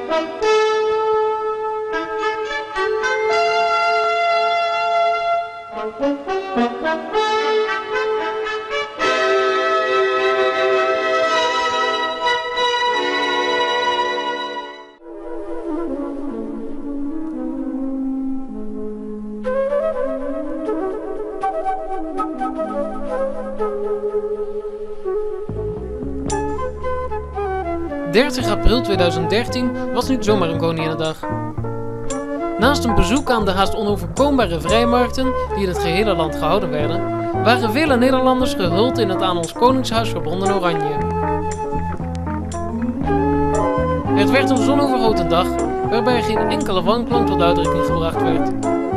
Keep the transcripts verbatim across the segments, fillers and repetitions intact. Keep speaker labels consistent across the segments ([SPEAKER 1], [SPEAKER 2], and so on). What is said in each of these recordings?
[SPEAKER 1] dertig april tweeduizend dertien was niet zomaar een Koninginnedag. Naast een bezoek aan de haast onoverkombare vrijmarkten die in het gehele land gehouden werden, waren vele Nederlanders gehuld in het aan ons Koningshuis verbonden oranje. Het werd een zonovergoten dag, waarbij geen enkele wanklank tot uitdrukking gebracht werd.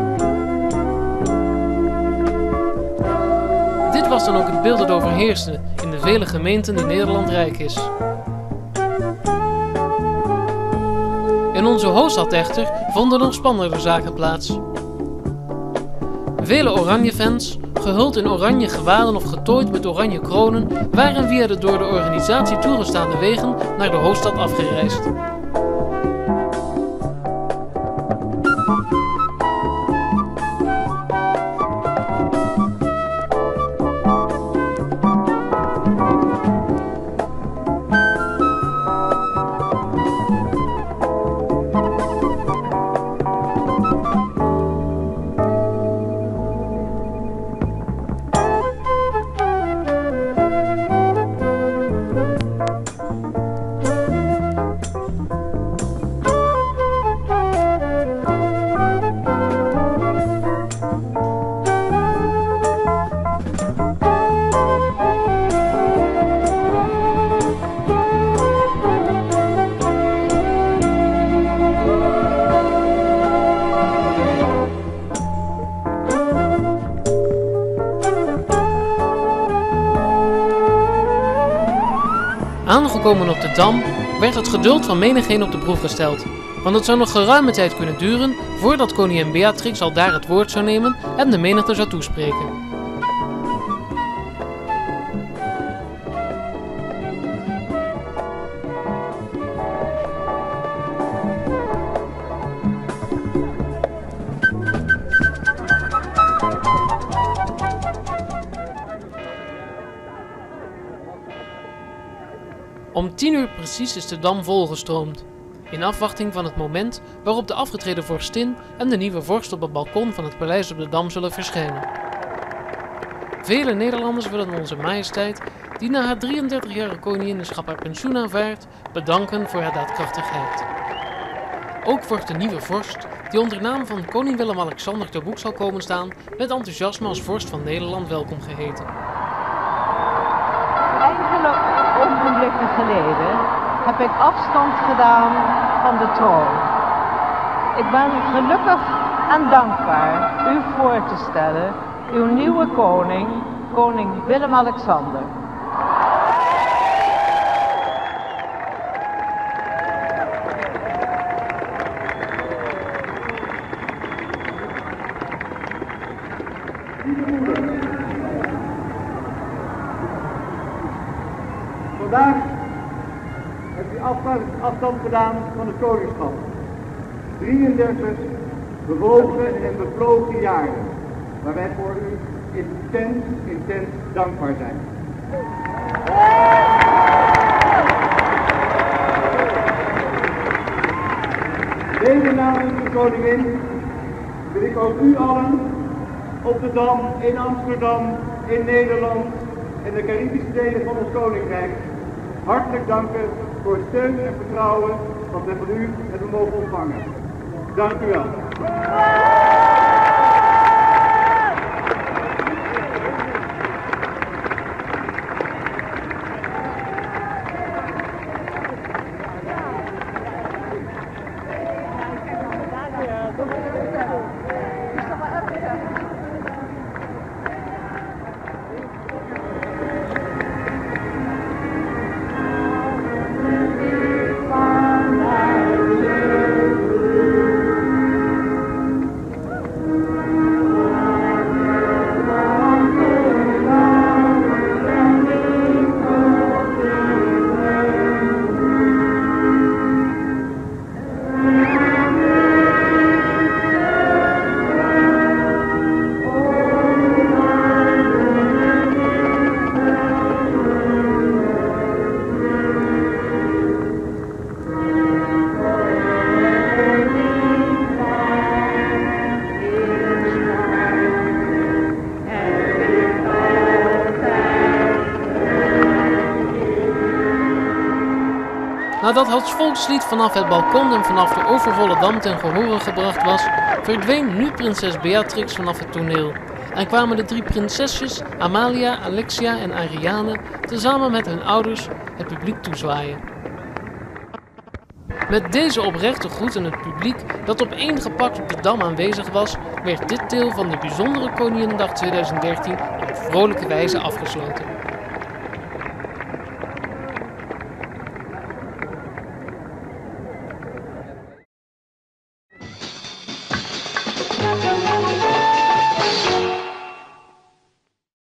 [SPEAKER 1] Dit was dan ook het beeld dat overheerste in de vele gemeenten die Nederland rijk is. In onze hoofdstad echter vonden nog spannender zaken plaats. Vele Oranje-fans, gehuld in oranje gewaden of getooid met oranje kronen, waren via de door de organisatie toegestaande wegen naar de hoofdstad afgereisd. Aangekomen op de Dam werd het geduld van menigeen op de proef gesteld, want het zou nog geruime tijd kunnen duren voordat koningin Beatrix al daar het woord zou nemen en de menigte zou toespreken. Om tien uur precies is de Dam volgestroomd, in afwachting van het moment waarop de afgetreden vorstin en de nieuwe vorst op het balkon van het paleis op de Dam zullen verschijnen. Vele Nederlanders willen onze majesteit, die na haar drieëndertigjarige koninginnenschap haar pensioen aanvaardt, bedanken voor haar daadkrachtigheid. Ook wordt de nieuwe vorst, die onder naam van koning Willem-Alexander te boek zal komen staan, met enthousiasme als vorst van Nederland welkom geheten.
[SPEAKER 2] Enkele ogenblikken geleden heb ik afstand gedaan van de troon. Ik ben gelukkig en dankbaar u voor te stellen, uw nieuwe koning, koning Willem-Alexander.
[SPEAKER 3] Vandaag heb u afstand gedaan van het koningschap. drieëndertig bewogen en bevlogen jaren, waar wij voor u intens, intens dankbaar zijn. Deze namens de koningin wil ik ook u allen op de Dam, in Amsterdam, in Nederland en de Caribische delen van ons koninkrijk hartelijk danken voor het steun en vertrouwen dat we van u hebben mogen ontvangen. Dank u wel.
[SPEAKER 1] Nadat het volkslied vanaf het balkon en vanaf de overvolle dam ten gehore gebracht was, verdween nu prinses Beatrix vanaf het toneel en kwamen de drie prinsesjes Amalia, Alexia en Ariane tezamen met hun ouders het publiek toezwaaien. Met deze oprechte groet aan het publiek dat opeengepakt op de Dam aanwezig was, werd dit deel van de bijzondere Koninginnedag tweeduizend dertien op vrolijke wijze afgesloten.